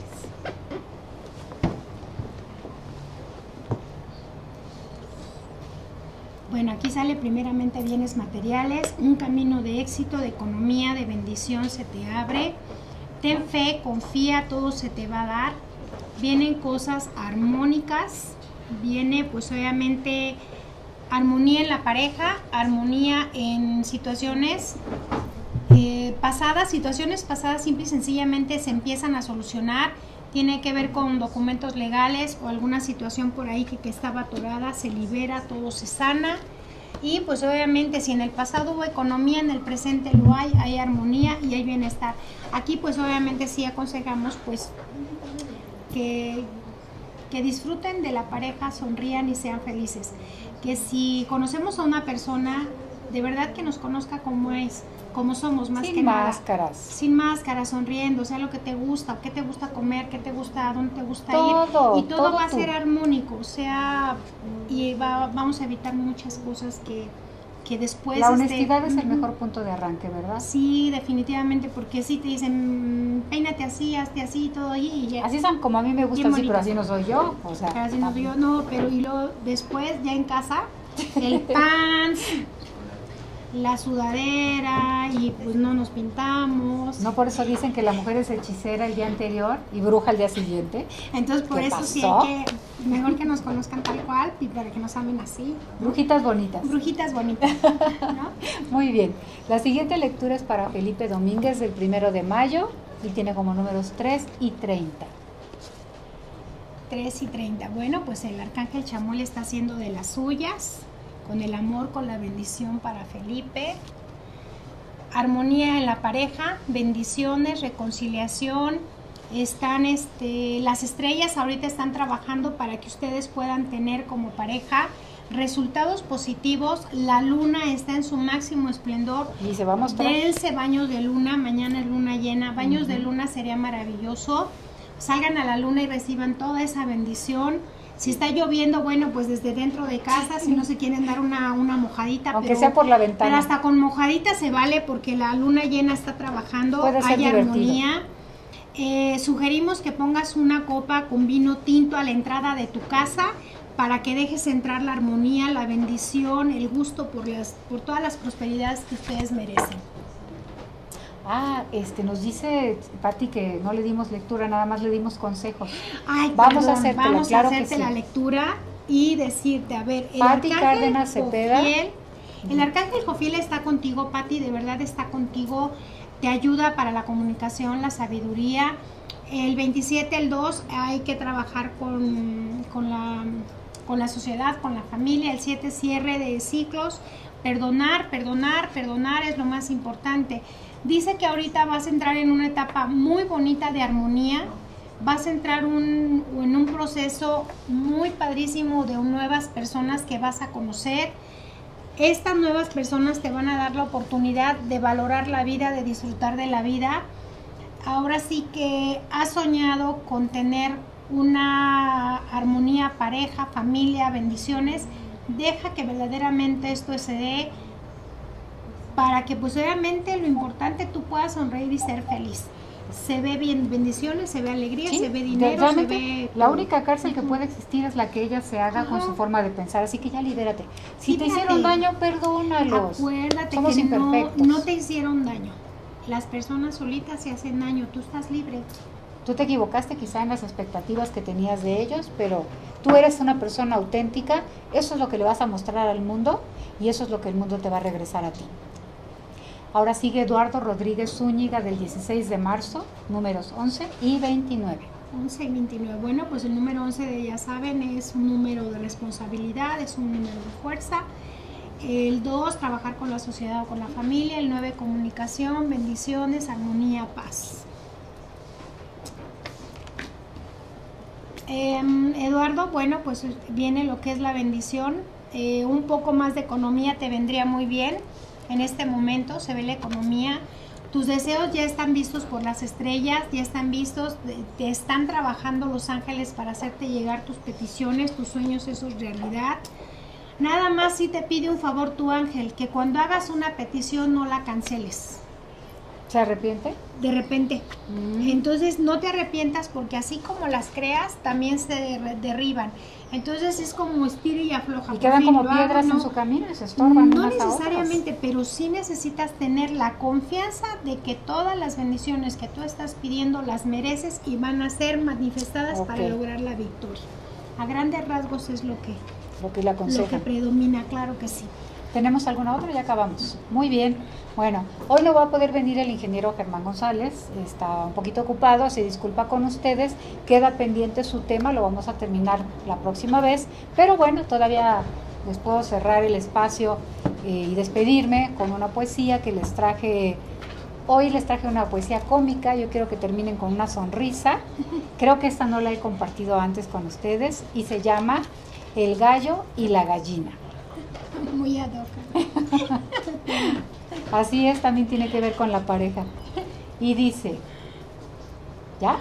Bueno, aquí sale primeramente bienes materiales, un camino de éxito, de economía, de bendición se te abre. Ten fe, confía, todo se te va a dar. Vienen cosas armónicas, viene pues obviamente armonía en la pareja, armonía en situaciones pasadas, simple y sencillamente se empiezan a solucionar. Tiene que ver con documentos legales o alguna situación por ahí que estaba atorada, se libera, todo se sana. Y pues obviamente si en el pasado hubo economía, en el presente lo hay armonía y hay bienestar. Aquí pues obviamente sí aconsejamos pues que disfruten de la pareja, sonrían y sean felices. Que si conocemos a una persona, de verdad que nos conozca como es, como somos, más Sin que nada. máscaras. Sin máscara, sonriendo, o sea, lo que te gusta, qué te gusta comer, qué te gusta, a dónde te gusta Todo, ir. Y todo todo va a tú. ser armónico, o sea, y vamos a evitar muchas cosas que después... La honestidad es el ujú. mejor punto de arranque, ¿verdad? Sí, definitivamente, porque si te dicen, peínate así, hazte así, todo y ya. Así son como a mí me gusta, Bien así, pero bonito. así no soy yo. O sea, Pero así no, yo no, pero y luego después ya en casa, el pants, la sudadera y pues no nos pintamos. no por eso dicen que la mujer es hechicera el día anterior y bruja el día siguiente. Entonces por ¿Qué eso sí pasó? hay que, mejor que nos conozcan tal cual y para que nos amen así. Brujitas bonitas. Brujitas bonitas, ¿no? Muy bien. La siguiente lectura es para Felipe Domínguez del 1 de mayo y tiene como números 3 y 30. 3 y 30. Bueno, pues el arcángel Chamuel está haciendo de las suyas, con el amor, con la bendición para Felipe. Armonía en la pareja, bendiciones, reconciliación. Están las estrellas ahorita están trabajando para que ustedes puedan tener como pareja resultados positivos. La luna está en su máximo esplendor. Y se va a mostrar. Dense baños de luna, mañana es luna llena, baños de luna sería maravilloso. Salgan a la luna y reciban toda esa bendición. Si está lloviendo, bueno, pues desde dentro de casa, si no se quieren dar una mojadita. Aunque sea por la ventana. Pero hasta con mojadita se vale porque la luna llena está trabajando, Puede ser hay divertido. armonía. Sugerimos que pongas una copa con vino tinto a la entrada de tu casa para que dejes entrar la armonía, la bendición, el gusto por todas las prosperidades que ustedes merecen. Nos dice Pati que no le dimos lectura, nada más le dimos consejos. Ay, Vamos a perdón, hacértela, vamos claro a que hacerte sí. la lectura y decirte, a ver, el Pati arcángel Cárdenas Cepeda. Jofiel, el arcángel Jofiel está contigo, Pati, de verdad está contigo, te ayuda para la comunicación, la sabiduría. El 27, el 2, hay que trabajar con la sociedad, con la familia. El 7, cierre de ciclos, perdonar es lo más importante. Dice que ahorita vas a entrar en una etapa muy bonita de armonía, vas a entrar en un proceso muy padrísimo de nuevas personas que vas a conocer. Estas nuevas personas te van a dar la oportunidad de valorar la vida, de disfrutar de la vida. Ahora sí que has soñado con tener una armonía, pareja, familia, bendiciones. Deja que verdaderamente esto se dé para que pues obviamente lo importante tú puedas sonreír y ser feliz. Se ve bien bendiciones, se ve alegría, Sí, se ve dinero, realmente, se ve... la única cárcel que puede existir es la que ella se haga con su forma de pensar, así que ya libérate. Si te Libérate. hicieron daño, perdónalos. Acuérdate Somos que imperfectos. no te hicieron daño. Las personas solitas se hacen daño, tú estás libre. Tú te equivocaste quizá en las expectativas que tenías de ellos, pero tú eres una persona auténtica, eso es lo que le vas a mostrar al mundo y eso es lo que el mundo te va a regresar a ti. Ahora sigue Eduardo Rodríguez Zúñiga del 16 de marzo, números 11 y 29. 11 y 29. Bueno, pues el número 11, ya saben, es un número de responsabilidad, es un número de fuerza. El 2, trabajar con la sociedad o con la familia. El 9, comunicación, bendiciones, armonía, paz. Eduardo, bueno, pues viene lo que es la bendición. Un poco más de economía te vendría muy bien. En este momento se ve la economía. Tus deseos ya están vistos por las estrellas, ya están vistos, te están trabajando los ángeles para hacerte llegar tus peticiones, tus sueños, eso es realidad. Nada más si te pide un favor tu ángel, que cuando hagas una petición no la canceles. ¿Se arrepiente? De repente. Entonces no te arrepientas porque así como las creas, también se derriban. Entonces es como estira y afloja. Y Por quedan fin, como lo hago, piedras ¿no? en su camino y se estorban No unas a otras. necesariamente, pero sí necesitas tener la confianza de que todas las bendiciones que tú estás pidiendo las mereces y van a ser manifestadas para lograr la victoria. A grandes rasgos es lo que le aconsejan. lo que predomina, claro que sí. ¿Tenemos alguna otra? Ya acabamos. Muy bien. Bueno, hoy no va a poder venir el ingeniero Germán González, está un poquito ocupado, se disculpa con ustedes, queda pendiente su tema, lo vamos a terminar la próxima vez, pero bueno, todavía les puedo cerrar el espacio y despedirme con una poesía que les traje. Hoy les traje una poesía cómica, yo quiero que terminen con una sonrisa, creo que esta no la he compartido antes con ustedes y se llama El gallo y la gallina. Muy ad hoc. Así es, también tiene que ver con la pareja. Y dice, ¿ya?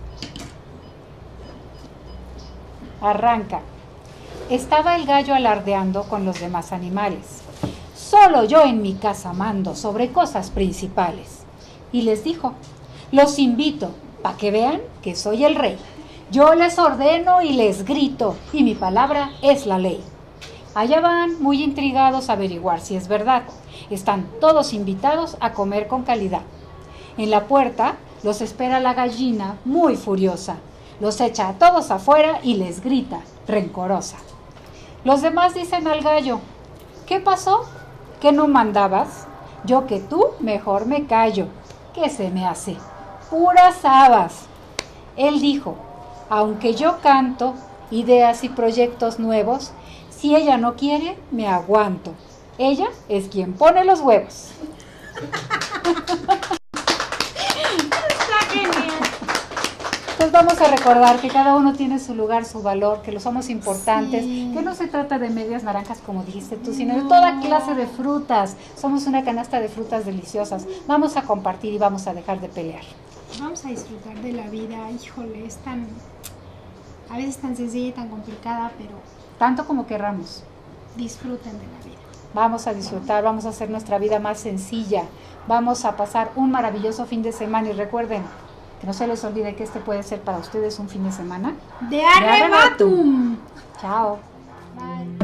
Arranca. Estaba el gallo alardeando con los demás animales. Solo yo en mi casa mando sobre cosas principales. Y les dijo, los invito, pa' que vean que soy el rey. Yo les ordeno y les grito, y mi palabra es la ley. Allá van, muy intrigados, a averiguar si es verdad. Están todos invitados a comer con calidad. En la puerta los espera la gallina, muy furiosa. Los echa a todos afuera y les grita, rencorosa. Los demás dicen al gallo, ¿qué pasó? ¿Que no mandabas? Yo que tú mejor me callo. ¿Qué se me hace? Puras habas. Él dijo, aunque yo canto ideas y proyectos nuevos, si ella no quiere, me aguanto. Ella es quien pone los huevos. Está genial. Pues vamos a recordar que cada uno tiene su lugar, su valor, que lo somos importantes, Sí. que no se trata de medias naranjas como dijiste tú, sino de toda clase de frutas. Somos una canasta de frutas deliciosas. Vamos a compartir y vamos a dejar de pelear. Vamos a disfrutar de la vida. Híjole, es tan, a veces tan sencilla y tan complicada, pero Tanto como querramos. disfruten de la vida. Vamos a disfrutar, vamos a hacer nuestra vida más sencilla. Vamos a pasar un maravilloso fin de semana y recuerden que no se les olvide que este puede ser para ustedes un fin de semana De Arrebatum. Chao. Bye.